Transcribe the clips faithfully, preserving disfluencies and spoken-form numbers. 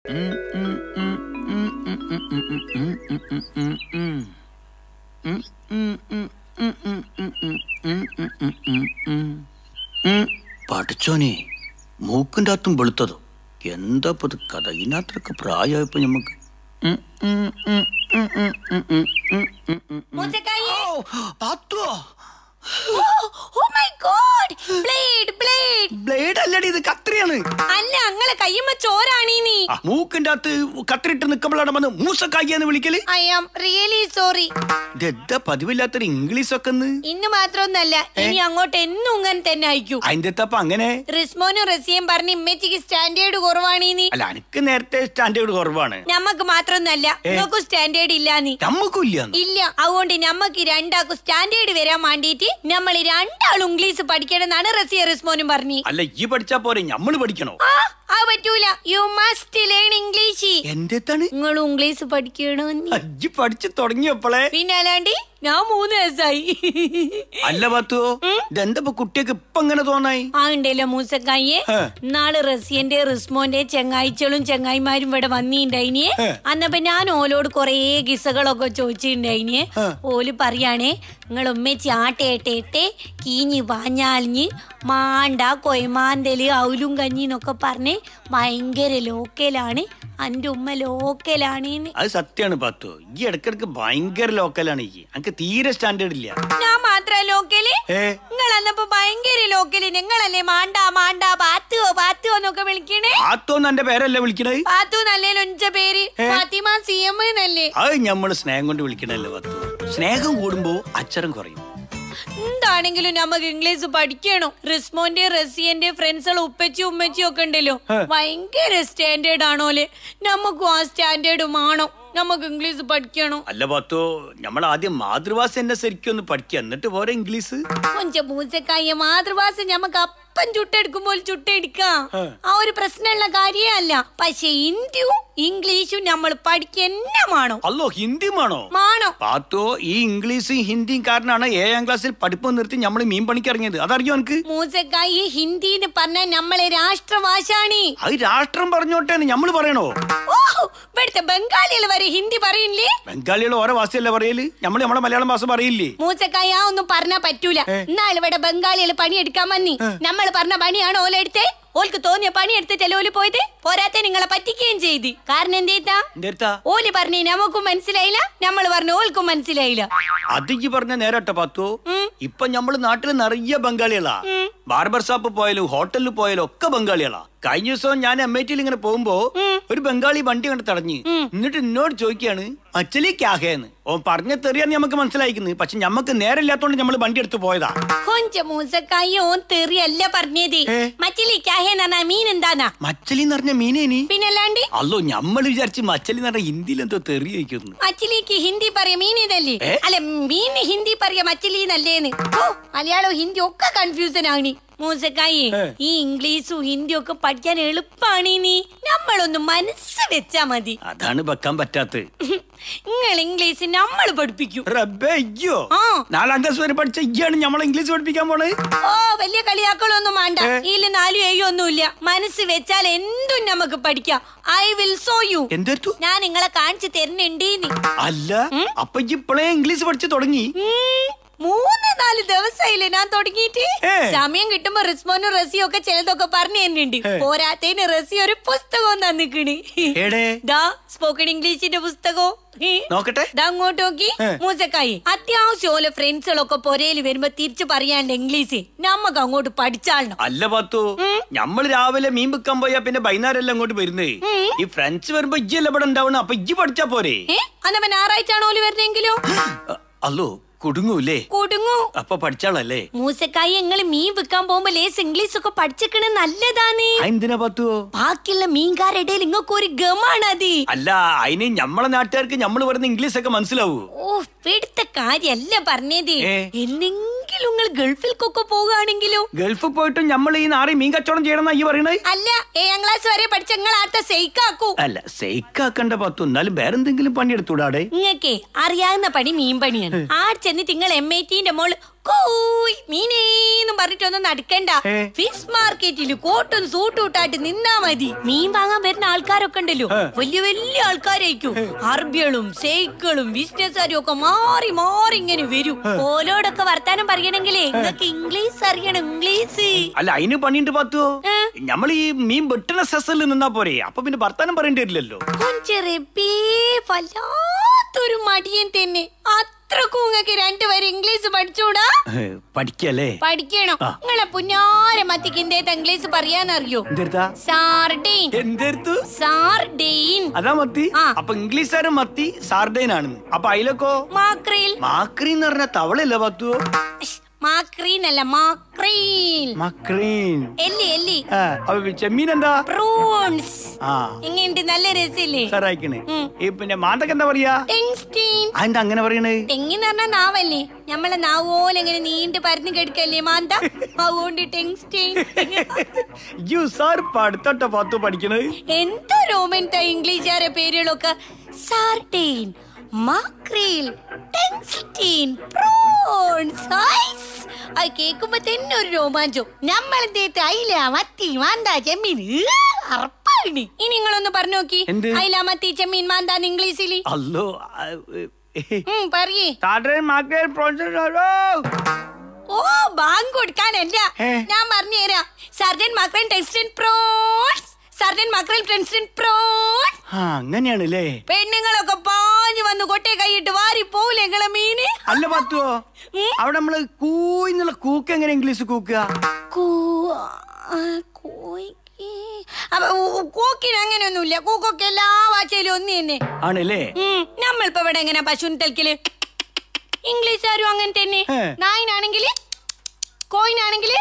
പഠിച്ചോനെ മൂക്കിൻ്റെ അകത്തും വെളുത്തതോ എന്താ ഇത് കഥ ഇതിനകത്തൊക്കെ പ്രായമായപ്പോ ഞമ്മക്ക് ബ്ലേഡ് അല്ലടി ഇത് കത്രിയാണ്. അല്ല അങ്ങളെ കയ്യമ്മ ചോരാണീ നീ. മൂക്കിന്റെ അകത്ത് കത്രിട്ട് നിക്കുമ്പോഴാണ് വന്ന് മൂസക്കായിന്ന് വിളിക്കല്. I am really sorry. ഇതെന്താ പതിവില്ലാത്തൊരു ഇംഗ്ലീഷ് ഒക്കെ ഇന്ന് മാത്രമൊന്നല്ല, ഇനി അങ്ങോട്ട് എന്നും ഇങ്ങനെ തന്നെ അയക്കൂ. അതിന്റെ തപ്പ അങ്ങനെ റിസ്മോനും റസിയും പറഞ്ഞ് ഇമ്മച്ചിക്ക് സ്റ്റാൻഡേർഡ് കുറവാണീ നീ. അല്ല എനിക്ക് നേരത്തെ സ്റ്റാൻഡേർഡ് കുറവാണ്. നമ്മക്ക് മാത്രമൊന്നല്ല, നമുക്കും സ്റ്റാൻഡേർഡ് ഇല്ല നീ. നമ്മക്കും ഇല്ല ഇല്ല. അതുകൊണ്ട് നമ്മക്ക് രണ്ടാക്കും സ്റ്റാൻഡേർഡ് വരാൻ വേണ്ടിട്ട് നമ്മൾ രണ്ടാളും ഇംഗ്ലീഷ് പഠിക്കണം എന്നാണ് റസിയ റിസ്മോനും പറഞ്ഞു. അല്ല ഈ പഠിച്ചാ പോരെ, ഞമ്മള് പഠിക്കണോ? ആ പറ്റൂല. You must learn English. എന്താണ് നിങ്ങൾ ഇംഗ്ലീഷ് പഠിക്കണോ? അജ്ജി പഠിച്ചു തുടങ്ങിയപ്പോളെ. പിന്നെ അല്ലാണ്ട് ഞാൻ മൂന്ന് വയസ്സായി. അല്ല പത്തുവോ ഇതെന്താ കുട്ടിയൊക്കെ ഇപ്പൊ ഇങ്ങനെ തോന്നായി? ആ ഉണ്ടല്ലോ മൂസക്കായെ, നാളെ റസിയന്റെ റിസ്മോന്റെ ചെങ്ങായിച്ചളും ചെങ്ങായിമാരും ഇവിടെ വന്നിണ്ടായിനെ. അന്നപ്പോ ഞാൻ ഓലോട് കൊറേ കിസ്സകളൊക്കെ ചോദിച്ചിട്ടുണ്ടായിനെ. ഓല് പറയാണേ, നിങ്ങൾ ഉമ്മച്ചി ആട്ടേട്ടേട്ടെ കീഞ്ഞി പാഞ്ഞാലിഞ്ഞ് മാണ്ട കൊയമാന്തല് ഔലും കഞ്ഞിന്നൊക്കെ പറഞ്ഞ് ഭയങ്കര ലോക്കലാണ്. അന്റെ ഉമ്മ ലോക്കലാണ്. അത് സത്യാണ് പത്തു. ഈ ഇടക്കിടക്ക് ഭയങ്കര ലോക്കലാണ്. ഈ എനിക്ക് തീരെ സ്റ്റാൻഡേർഡ് ഇല്ല. ഞാൻ മാത്ര ലോക്കല്? നിങ്ങൾ അന്നപ്പോ ഭയങ്കര ലോക്കല്. നിങ്ങളല്ലേ മാണ്ട മാണ്ട പാത്തുവോ പാത്തുവോ എന്നൊക്കെ വിളിക്കണേ. പാത്തോന്ന് എന്റെ പേരല്ലേ വിളിക്കണേ? പാത്തു നല്ലേ ഒഞ്ച പേര് ഫാത്തിമ സി എം എന്നല്ലേ. അത് ഞമ്മള് സ്നേഹം കൊണ്ട് വിളിക്കണല്ലേ പത്തു. സ്നേഹം കൂടുമ്പോ അച്ചരം കുറയും. എന്താണെങ്കിലും നമുക്ക് ഇംഗ്ലീഷ് പഠിക്കണോ. റിസ്മോന്റെ റസിയന്റെ ഫ്രണ്ട്സുകൾ ഉപ്പച്ചി ഉമ്മച്ചി ഒക്കെ ഉണ്ടല്ലോ, ഭയങ്കര സ്റ്റാൻഡേർഡ് ആണോലെ. നമുക്കും ആ സ്റ്റാൻഡേർഡ് ആണോ. നമുക്ക് ഇംഗ്ലീഷ് പഠിക്കണോ. അല്ല പത്തോ, നമ്മൾ ആദ്യം മാതൃഭാഷ എന്നെ ശരിക്കും ഒന്ന് പഠിക്കുക, എന്നിട്ട് പോരെ ഇംഗ്ലീഷ്. കൊഞ്ച പൂച്ചക്കായ മാതൃഭാഷ ഞമ്മക്ക് അപ്പം ചുട്ടെടുക്കുമ്പോൾ ചുട്ടെടുക്കാം. ആ ഒരു പ്രശ്നമുള്ള കാര്യമല്ല. പക്ഷെ ഹിന്ദിയും ഇംഗ്ലീഷും നമ്മൾ പഠിക്കന്നെ വേണോ. അല്ലോ ഹിന്ദിയും വേണോ? വേണോ പാത്തോ. ഈ ഇംഗ്ലീഷും ഹിന്ദിയും കാരണമാണ് ഏഴാം ക്ലാസ്സിൽ പഠിപ്പ് നിർത്തി നമ്മൾ മീൻ പണിക്ക് ഇറങ്ങിയത്. അതറിയോ എനിക്ക്? മൂസക്കായി ഹിന്ദി എന്ന് പറഞ്ഞാൽ നമ്മളെ രാഷ്ട്രഭാഷയാണ്. അത് രാഷ്ട്രം പറഞ്ഞോട്ടെ നമ്മള് പറയണോ? ഇവിടുത്തെ ബംഗാളികൾ വരെ ഹിന്ദി പറയില്ലേ? ബംഗാളികൾ ഓരോ ഭാഷയല്ലേ പറയല്, നമ്മള് നമ്മളെ മലയാളം ഭാഷ പറയില്ലേ? മൂസക്കായ ആ ഒന്നും പറഞ്ഞാ പറ്റൂല. എന്നാൽ ഇവിടെ ബംഗാളികൾ പണിയെടുക്കാൻ വന്നി. നമ്മൾ പറഞ്ഞ പണിയാണ് ഓലെടുത്തേ. ഓൽക്ക് തോന്നിയ പണി എടുത്തിട്ടല്ലേ ഓല് പോയത്. പോരാത്തെ നിങ്ങളെ പറ്റിക്കുകയും ചെയ്ത്. കാരണം എന്തേത്താ ഓല് പറഞ്ഞു നമുക്കും മനസ്സിലായില്ല, നമ്മള് പറഞ്ഞു ഓൽക്കും മനസ്സിലായില്ല. അത് ഈ പറഞ്ഞ നേരട്ടെ പത്തോ. ഇപ്പൊ നമ്മള് നാട്ടില് നിറയെ ബംഗാളികളാ. ബാർബർ ഷോപ്പ് പോയാലും ഹോട്ടലിൽ പോയാലും ഒക്കെ ബംഗാളികളാ. കഴിഞ്ഞ ദിവസം ഞാൻ എം ഐ ടിയിൽ ഇങ്ങനെ പോകുമ്പോ ഒരു ബംഗാളി വണ്ടി കണ്ട് തടഞ്ഞ്. എന്നിട്ട് എന്നോട് ചോദിക്കാണ് അച്ചലി ക്യാഹേന്ന്. ഓ പറഞ്ഞ തെറിയാന്ന് നമുക്ക് മനസ്സിലായിക്കുന്നത്. പക്ഷെ ഞമ്മക്ക് നേരമില്ലാത്തോണ്ട് നമ്മള് വണ്ടി എടുത്ത് പോയതാ. ഓൻ തെറിയല്ല പറഞ്ഞത്. മച്ചലി ക്യാഹേന്ന് പറഞ്ഞ മീൻ എന്താന്നാ? മച്ചലി എന്ന് പറഞ്ഞ മീനേനി. പിന്നല്ലാണ്ട് അല്ലോ ഞമ്മള് വിചാരിച്ച് മച്ചലി എന്ന് പറഞ്ഞ ഹിന്ദിയിൽ എന്തോ തെറി വയ്ക്കുന്നു. മച്ചലിക്ക് ഹിന്ദി പറയാ മീൻ ഇതല്ലേ? അല്ല മീൻ ഹിന്ദി പറയാ മച്ചലി എന്നല്ലേന്ന്. മലയാളവും ഹിന്ദി ഒക്കെ കൺഫ്യൂസൻ ആണ്. മൂസക്കായി ഈ ഇംഗ്ലീഷും ഹിന്ദിയും ഒക്കെ പഠിക്കാൻ എളുപ്പമാണ്. നീ നമ്മളൊന്ന് മനസ്സ് വെച്ചാ മതി. അതാണ് വെക്കാൻ പറ്റാത്ത. നിങ്ങൾ ഇംഗ്ലീഷ് നമ്മൾ പഠിപ്പിക്കും. നാലാം ക്ലാസ് വരെ പഠിച്ച ഇയാണ് നമ്മളെ ഇംഗ്ലീഷ് പഠിപ്പിക്കാൻ പോണേ. ഓ വലിയ കളിയാക്കളൊന്നും വേണ്ട. ഇതില് നാലും ഏഴും ഒന്നുമില്ല. മനസ്സ് വെച്ചാൽ എന്തും നമുക്ക് പഠിക്കാം. I will show you. എന്തെടുത്തു? ഞാൻ നിങ്ങളെ കാണിച്ചു തരുന്നുണ്ട്. അല്ല അപ്പൊ ഇപ്പോഴേ ഇംഗ്ലീഷ് പഠിച്ചു തുടങ്ങി? മൂന്ന് നാല് ദിവസമായില്ലേ ഞാൻ തുടങ്ങിയിട്ട്. സമയം കിട്ടുമ്പോ റിസ്മോനും റസിയും ഒക്കെ ചിലതൊക്കെ പറഞ്ഞു തരുന്നുണ്ട്. പോരാത്തതിന് റസി ഒരു പുസ്തകം തന്നിക്കണ്. സ്പോക്കൺ ഇംഗ്ലീഷിന്റെ പുസ്തകവും നോക്കട്ടെ. അങ്ങോട്ട് നോക്കി മൂസക്കായി. അത്യാവശ്യം ഓരോ ഫ്രണ്ട്സുകളൊക്കെ പൊരയിൽ വരുമ്പോ തിരിച്ചു പറയാണ്ട് ഇംഗ്ലീഷ് നമുക്ക് അങ്ങോട്ട് പഠിച്ചാളണം. അല്ല പത്തു, നമ്മള് രാവിലെ മീൻ വിൽക്കാൻ പോയാ പിന്നെ വൈകുന്നേരം എല്ലാം അങ്ങോട്ട് വരുന്നേ. ഈ ഫ്രണ്ട്സ് വരുമ്പോ ഇജ്ജല്ല ഇവിടെ ഉണ്ടാവണം. അപ്പൊ ഇജ്ജ് പഠിച്ചാ പോരെ? അന്നപ്പോ ഞായറാഴ്ച ആണോ ഓല് വരുന്നെങ്കിലോ? അല്ലോ കുടുങ്ങൂല്ലേ? കുടുങ്ങൂ. അപ്പൊ പഠിച്ചാളല്ലേ? മൂസക്കായി ഞങ്ങള് മീൻ വിൽക്കാൻ പോകുമ്പോ ലേസ് ഇംഗ്ലീഷ് ഒക്കെ പഠിച്ചിക്കണ നല്ലതാണ്. എന്തിനാ പത്തുവോ? ബാക്കിയുള്ള മീൻകാരുടെ നിങ്ങൾക്ക് ഒരു ഗമാണ് അത്. അല്ല അതിന് നമ്മളെ നാട്ടുകാർക്ക് നമ്മള് പറയുന്ന ഇംഗ്ലീഷ് ഒക്കെ മനസ്സിലാവൂ. ഓ ഇവിടുത്തെ കാര്യല്ല പറഞ്ഞത്. എന്തെങ്കിലും നിങ്ങൾ ഗൾഫിൽക്കൊക്കെ പോകുകയാണെങ്കിലോ? ഗൾഫിൽ പോയിട്ട് നമ്മൾ ഈ നാറി മീൻ കച്ചവടം ചെയ്യണം ഈ പറയണേ. അല്ല ഏഴാം ക്ലാസ് വരെ പഠിച്ച നിങ്ങൾ അടുത്ത സെയ്ക്കാക്കൂ. അല്ല സെയ്ക്കാക്കണ്ട പത്തു, എന്നാലും വേറെന്തെങ്കിലും പണി എടുത്തൂടാടെ? നിങ്ങക്കേ അറിയാവുന്ന പണി മീൻ പണിയാണ്. ആ ചെന്നിട്ട് നിങ്ങൾ എം ഐ ടിന്റെ മോള് മീനേന്നും പറഞ്ഞിട്ടൊന്നും നടക്കണ്ട. ഫിഷ് മാർക്കറ്റിൽ കോട്ടും സൂട്ടും ഇട്ടായിട്ട് നിന്നാ മതി. മീൻ വാങ്ങാൻ വരുന്ന ആൾക്കാരൊക്കെ ഉണ്ടല്ലോ, വലിയ വലിയ ആൾക്കാരായിരിക്കും. അറബികളും സൈക്കിളും ബിസിനസ്സുകാരും ഒക്കെ മാറി മാറി ഇങ്ങനെ വരും. ഓലോടൊക്കെ വർത്താനം പറയണെങ്കിലേ നിങ്ങൾക്ക് ഇംഗ്ലീഷ് അറിയണം. ഇംഗ്ലീഷ് അല്ല അതിന് പണിയുണ്ട് പത്തുവോ? നമ്മൾ ഈ മീൻ വെട്ടണ സെസ്സിൽ നിന്നാ പോരെ, അപ്പൊ പിന്നെ വർത്താനം പറയേണ്ടി വരില്ലല്ലോ. വല്ലാത്തൊരു മടിയൻ തന്നെ. അത്രക്കും നിങ്ങൾക്ക് രണ്ടുപേരും ഇംഗ്ലീഷ് പഠിച്ചൂടാ? പഠിക്കല്ലേ? പഠിക്കണം. നിങ്ങളെ പുന്നാര മത്തിക്ക് എന്തേത്ത ഇംഗ്ലീഷ് പറയാനറിയോ? സാർഡെയിൻ. എന്തെടുത്തു? സാർഡെയിൻ. അതാ മത്തി. അപ്പൊ ഇംഗ്ലീഷുകാരൻ മത്തി സാർഡെയിൻ ആണെന്ന്. അപ്പൊ അതിലൊക്കെ മാക്രീൽ. മാക്രീൻ എന്ന് പറഞ്ഞ തവളയല്ല പത്തുവോ? മാക്രീൻ അല്ല, മാക്രീൽ. മാക്രീൻ. എല്ലി എല്ലി. ചെമ്മീൻ എന്താ? പ്രൂൺസ്. എങ്ങനെയുണ്ട്? നല്ല രസല്ലേ? സാറായിക്കണേ. ഈ പിന്നെ മാന്തക്ക് എന്താ പറയാ? ടെങ്സ്റ്റീൻ. അതെന്താ അങ്ങനെ പറയണേ? തെങ്ങിന്ന് പറഞ്ഞാ നാവല്ലേ? നമ്മളെ നാവ് പോലെ എങ്ങനെ നീണ്ട് പരന്ന് കെടുക്കല്ലേ മാന്ത, അതുകൊണ്ട് ടെങ്സ്റ്റീൻ. യു സാർ പഠിത്തട്ട പത്തു പഠിക്കണത്. എന്തോ റോമൻതാ ഇംഗ്ലീഷുകാരെ പേരുകളൊക്കെ. സാർഡെയിൻ, മാക്രീൽ, ടെങ്സ്റ്റീൻ, പ്രോൺസ്. അത് കേൾക്കുമ്പോ തന്നെ ഒരു രോമാഞ്ചം. നമ്മളെന്തേത്ത് അയില, മത്തി, മാന്ത, ചെമ്മീൻ അറപ്പാണ്. ഇനി നിങ്ങളൊന്ന് പറഞ്ഞു നോക്കി, അയില, മത്തി, ചെമ്മീൻ, മാന്താന്ന് ഇംഗ്ലീഷില്. അല്ലോ പറയേ. ഓ ബാങ്ക് കൊടുക്കാനല്ല, ഞാൻ പറഞ്ഞു തരാം. സർജൻ മാക്രൽ ടെങ്സ്റ്റീൻ പ്രോൺസ്. സർജൻ മാക്രൽ ടെങ്സ്റ്റീൻ പ്രോൺസ്. അങ്ങനെയാണല്ലേ? പെണ്ണുങ്ങളൊക്കെ പാഞ്ഞു വന്ന് കൊട്ടേ കൈയിട്ട് വാരി പോവില്ലേ നിങ്ങളെ മീന്? അല്ല പത്തുവോ, അവിടെ നമ്മള് കൂന്നുള്ള കൂക്ക് എങ്ങനെ ഇംഗ്ലീഷ് കൂക്കുക? കൂക്കിന് അങ്ങനെയൊന്നുമില്ല. കൂക്കൊക്കെ എല്ലാ ഭാഷയിലും ഒന്ന് തന്നെ ആണല്ലേ? നമ്മളിപ്പോ ഇവിടെ എങ്ങനെ പശുവിന് തൽക്കല്, ഇംഗ്ലീഷുകാരും അങ്ങനെ തന്നെ. നായിനാണെങ്കില്, കോയിനാണെങ്കില്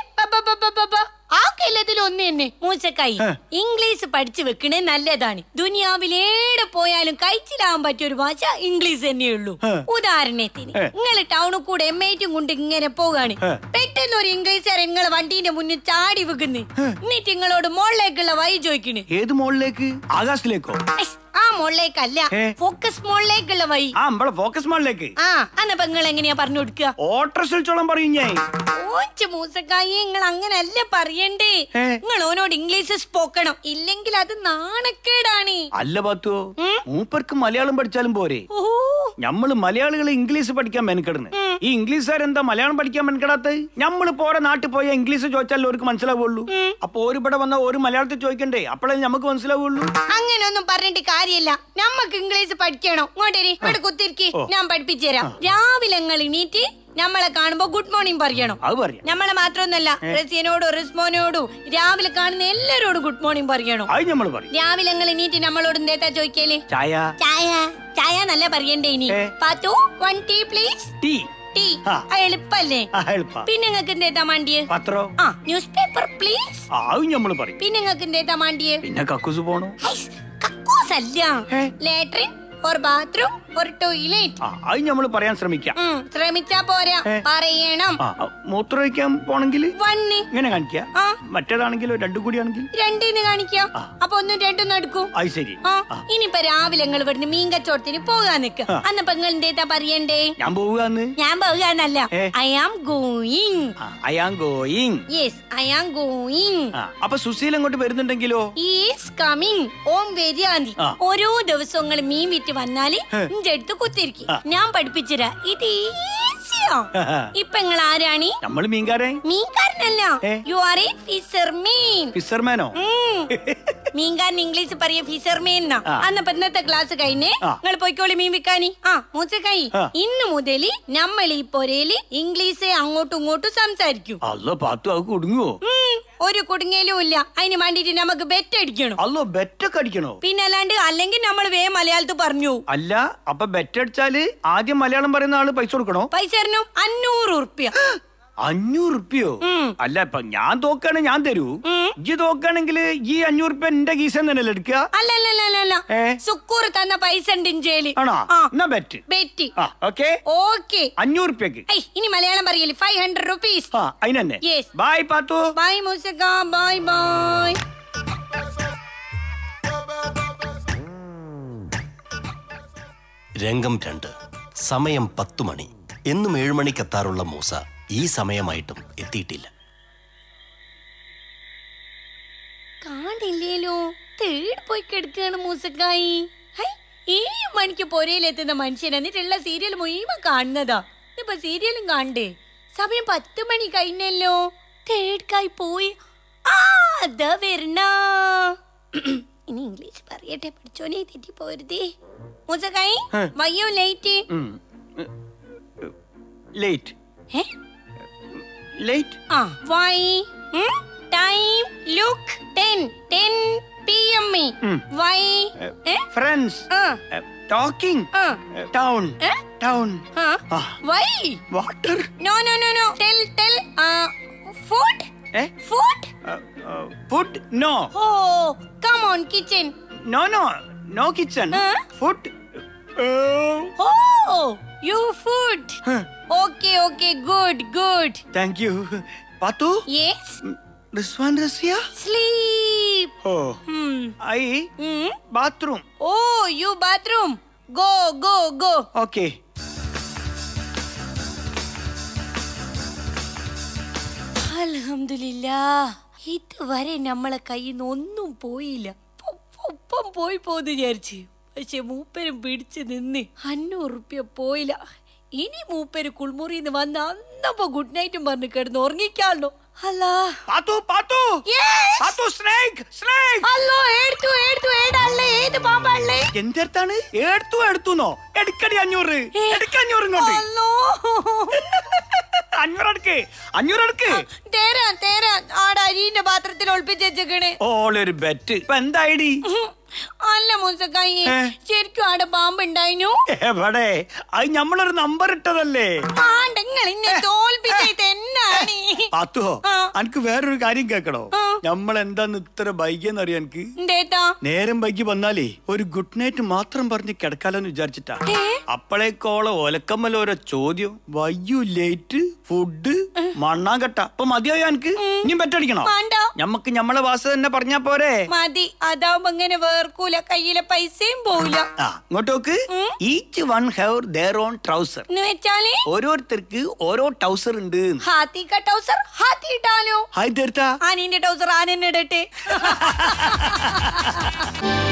ആക്കെല്ലാത്തിലും ഒന്ന് തന്നെ. മൂച്ചക്കായി ഇംഗ്ലീഷ് പഠിച്ചു വെക്കണേ നല്ലതാണ്. ദുനിയാവിലേടെ പോയാലും കഴിച്ചിലാവാൻ പറ്റിയ ഒരു ഭാഷ ഇംഗ്ലീഷ് തന്നെയുള്ളൂ. ഉദാഹരണത്തിന് നിങ്ങള് ടൗണിൽ കൂടെ എം ഐറ്റും കൊണ്ട് ഇങ്ങനെ പോകാണ്, പെട്ടെന്ന് ഒരു ഇംഗ്ലീഷുകാരൻ നിങ്ങളെ വണ്ടീന്റെ മുന്നിൽ ചാടി വെക്കുന്നു. എന്നിട്ട് നിങ്ങളോട് മോളിലേക്കുള്ള വഴി ചോദിക്കണ്. ഏത് മോളിലേക്ക്? ആകാശത്തിലേക്കോ? ആ മോളിലേക്കല്ല, ഫോക്കസ് മോളിലേക്കുള്ള വഴി. ആ നമ്മളെ ഫോക്കസ് മോളിലേക്ക്. ആ അന്നപ്പോ നിങ്ങൾ എങ്ങനെയാ പറഞ്ഞു കൊടുക്കുക? ഓട്ടോറിക്ഷോളം പറയും ഞാൻ. ഓച്ച് മൂസക്കായി, നിങ്ങൾ അങ്ങനല്ല പറയണ്ടേ. നിങ്ങൾ ഓനോട് ഇംഗ്ലീഷ് സ്പോക്കണം, ഇല്ലെങ്കിൽ അത് നാണക്കേടാണ്. അല്ല പത്തോ, മൂപ്പർക്ക് മലയാളം പഠിച്ചാലും പോരെ? ഞമ്മള് മലയാളികൾ ഇംഗ്ലീഷ് പഠിക്കാൻ മെനക്കെടുന്നു. ഈ ഇംഗ്ലീഷുകാരെന്താ മലയാളം പഠിക്കാൻ മെനക്കെടാത്തത്? ഞമ്മള് പോരെ നാട്ടിൽ പോയാൽ ഇംഗ്ലീഷ് ചോദിച്ചാലും അവർക്ക് മനസ്സിലാവുള്ളൂ. അപ്പൊ ഒരു ഇവിടെ വന്ന ഒരു മലയാളത്തിൽ ചോദിക്കണ്ടേ, അപ്പോഴേ നമുക്ക് മനസ്സിലാവുള്ളൂ. അങ്ങനെയൊന്നും പറഞ്ഞിട്ട് കാര്യമില്ല. നമ്മക്ക് ഇംഗ്ലീഷ് പഠിക്കണം. ഇങ്ങോട്ടേരി, ഇവിടെ കുത്തിരിക്കി, ഞാൻ പഠിപ്പിച്ചു തരാം. രാവിലെ നിങ്ങൾ എണീറ്റ് നമ്മളെ കാണുമ്പോ ഗുഡ് മോർണിംഗ് പറയണം. നമ്മളെ മാത്രമൊന്നല്ല, റസിയനോടും റിസ്മോനോടും രാവിലെ കാണുന്ന എല്ലാരോടും ഗുഡ് മോർണിംഗ് പറയണം. രാവിലെ നിങ്ങൾ എണീറ്റ് നമ്മളോട് എന്തേത്താ ചോദിക്കല്? ചായ. ചായ ചായ നല്ല പറയണ്ടേ. ഇനി Pathu one tea please. Tea tea എളുപ്പല്ലേ? പിന്നെ നിങ്ങൾക്ക് എന്തേത്താ മാണ്ടിയേ? പത്രം. ആ ന്യൂസ് പേപ്പർ പ്ലീസ്. പിന്നെ നിങ്ങൾക്ക് എന്തേത്താ മാണ്ടിയേ? പിന്നെ കക്കൂസ് പോണോ? കക്കൂസ് അല്ല, latrine or bathroom or toilet. അത് നമ്മൾ പറയാൻ ശ്രമിക്കാം. ശ്രമിച്ചാ പോരാ, പറയണം. മൂത്രമൊഴിക്കാൻ പോണെങ്കിൽ വണ്ണ് ഇങ്ങനെ കാണിക്കാം. മറ്റേതാണെങ്കിലോ രണ്ടും കൂടി ആണെങ്കിൽ രണ്ടിന്ന് കാണിക്കാം. അപ്പൊ ഒന്നും രണ്ടും നടക്കും. അത് ശരി. ഇനിയിപ്പൊ രാവിലെ നിങ്ങൾ ഇവിടുന്ന് മീൻ കച്ചവടത്തിന് പോകാൻ നിക്ക. അന്നപ്പോ നിങ്ങൾ എന്തേത്താ പറയണ്ടേ? ഞാൻ പോവുകന്ന്. ഞാൻ പോവുകന്നല്ല, I am going. I am going. Yes, I am going. അപ്പൊ സുശീൽ അങ്ങോട്ട് വരുന്നുണ്ടെങ്കിലോ? Is coming. ഓം വരിയാന്തി. ഓരോ ദിവസങ്ങൾ മീൻ വിറ്റ് വന്നാല് എന്റെ അടുത്ത് കുത്തിരിക്കും. ഞാൻ പഠിപ്പിച്ചരാ. ഇത് ഈസിയാ. ഇപ്പൊ നിങ്ങൾ ആരാണി? നമ്മൾ മീൻകാരൻ. മീൻകാരനല്ല, യു ആർ എ ഫിഷർമാൻ. ഫിഷർമാനോ? മീൻകാരൻ ഇംഗ്ലീഷ് പറയാ ഫിഷർമാൻ എന്നാ. അന്നപ്പോ ഇന്നത്തെ ക്ലാസ് കഴിഞ്ഞേ നിങ്ങൾ പോയിക്കോളി മീൻ വിൽക്കാനി. ആ മൂച്ചക്കായി, ഇന്ന് മുതല് നമ്മൾ ഈ പൊരയില് ഇംഗ്ലീഷ് അങ്ങോട്ടും ഇങ്ങോട്ടും സംസാരിക്കും. അല്ലോ പാത്തു അത് കുടുങ്ങുവോ? ഒരു കുടുങ്ങലും ഇല്ല. അതിന് വേണ്ടിട്ട് നമുക്ക് ബെറ്റ് അടിക്കണം. അല്ലോ ബെറ്റൊക്കെ അടിക്കണോ? പിന്നെ അല്ലാണ്ട് അല്ലെങ്കിൽ നമ്മൾ വേ മലയാളത്തിൽ പറഞ്ഞു. അല്ല അപ്പൊ ബെറ്റ് അടിച്ചാല് ആദ്യം മലയാളം പറയുന്ന ആള് പൈസ കൊടുക്കണോ? പൈസ തരണോ? അഞ്ഞൂറ് ഉറുപ്പ്യ. അഞ്ഞൂറ് ഉറുപ്പ്യോ? അല്ല ഇപ്പൊ ഞാൻ തോക്കാണ് ഞാൻ തരൂ. ഇജ്ജ് തോക്കാണെങ്കിൽ ഈ അഞ്ഞൂറ് ഉറുപ്പ്യ എന്റെ കീസൻ തന്നെ എടുക്കുക. അല്ലല്ല, സുക്കൂർ തന്ന പൈസ ഉണ്ട് ഇഞ്ചേല്. ആണോ? എന്നാ ബെറ്റ് ബെറ്റ് ഓക്കെ ഓക്കെ. അഞ്ഞൂറ് ഉറുപ്പ്യക്ക് ഇനി മലയാളം പറയല് ഫൈവ് ഹൺഡ്രഡ് റുപ്പീസ്. അതിനെ bye Pathu. Bye Moosakka. Bye bye. രംഗം രണ്ട്. സമയം പത്തു മണി. എന്നും ഏഴുമണിക്കെത്താറുള്ള മൂസ ഈ സമയമായിട്ടും എത്തിയിട്ടില്ല. കാണില്ലേലോ, തേടി പോയി കിടക്കുകയാണ് മൂസക്കായി. ഏഴ് മണിക്ക് പൊരയിലെത്തുന്ന മനുഷ്യൻ എന്നിട്ടുള്ള സീരിയൽ മുഴുവൻ കാണുന്നതാ. ഇപ്പൊ സീരിയലും കാണണ്ടേ? സമയം പത്ത് മണി കഴിഞ്ഞല്ലോ. തേടിക്കായി പോയി. ആ അതാ വരണ. ഇനി ഇംഗ്ലീഷ് പറയട്ടെ, പഠിച്ചോനെ തെറ്റി പോരുതേ. മൂസക്കായി വയ്യോ ലേറ്റ് ലേറ്റ് ലേറ്റ് ആ why time look ten ten P M why friends talking town town why water no no no no tell tell food food food no oh come on kitchen no no no kitchen food oh you food okay okay good good thank you. Pathu yes Rizwan Rasiya sleep. Oh I bathroom. Oh you bathroom go go go. Okay. അൽഹംദുലില്ലാഹ്, ഇതുവരെ നമ്മളെ കയ്യിൽ നിന്ന് ഒന്നും പോയില്ല. ഒപ്പം പോയി പോന്ന് വിചാരിച്ച്, പക്ഷെ മൂപ്പരും പിടിച്ചു നിന്ന് അഞ്ഞൂറ് റുപ്യ പോയില്ല. ഇനി മൂപ്പര് കുൾമുറിന്ന് വന്ന് അന്നപ്പോ ഗുഡ് നൈറ്റും പറഞ്ഞ് കിടന്ന് ഉറങ്ങിക്കാണല്ലോ. അല്ലാ പാത്തു പാത്തു പാത്തു സ്നേക് സ്നേക് അല്ലോ എടുത്തു എടുത്തു ഏടല്ലേ ഏത് പാമ്പല്ലേ എന്താണ് എടുത്തു എടുത്തുന്നോ? എടുക്കടി അഞ്ഞൂറ്, എടുക്ക അഞ്ഞൂറ് ഇങ്ങോട്ട്. അഞ്ഞൂറ് എടുക്ക്, അഞ്ഞൂറ് എടുക്ക്. തേരാ തേരാ ആടെ അരിന്റെ പാത്രത്തിൽ ഒളിപ്പിച്ച് വെച്ചേക്കണേ. ഓളൊരു ബെറ്റ്. ഇപ്പൊ എന്തായിടി? അല്ല മൂസക്കായി, ശരിക്കും ആടെ പാമ്പ് ഉണ്ടായിനു. എവിടെ? അത് നമ്മളൊരു നമ്പർ ഇട്ടതല്ലേ. പാണ്ടങ്ങൾ ഇന്നെ തോൽപ്പിച്ചത് എന്നാണ്. പാത്തുവോ, എനിക്ക് വേറൊരു കാര്യം കേക്കണോ? നമ്മൾ എന്താന്ന് ഇത്ര ബൈക്കെന്ന് അറിയാം എനിക്ക്. നേരം ബൈക്ക് വന്നാലേ ഒരു ഗുഡ് നൈറ്റ് മാത്രം പറഞ്ഞ് കിടക്കാലോന്ന് വിചാരിച്ചിട്ടാ. അപ്പോഴേക്കോളെ ഒലക്കമ്മല ഓരോ ചോദ്യം. വയ്യു ലേറ്റ് ഫുഡ് മണ്ണാങ്കട്ട. അപ്പൊ മതിയോ എനിക്ക്? ഇനിയും പെറ്റടിക്കണോ? ഞമ്മക്ക് ഞമ്മളെ വാസ തന്നെ പറഞ്ഞാ പോരെ? മതി. അതാവുമ്പോ ഇങ്ങനെ വേർക്കൂല, കയ്യിലെ പൈസയും പോവില്ല. ആ ഇങ്ങോട്ട് നോക്ക്. Each one have their own trouser. എന്ന് വെച്ചാല് ഓരോരുത്തർക്ക് ഓരോ ടൗസർ ഉണ്ട്. ഹാത്തി ക ടൗസർ ഹാത്തി ഇട്ടാലോ? ഹായ് തീർത്താ ആനിന്റെ ടൗസർ ആനെന്നെ ഇടട്ടെ.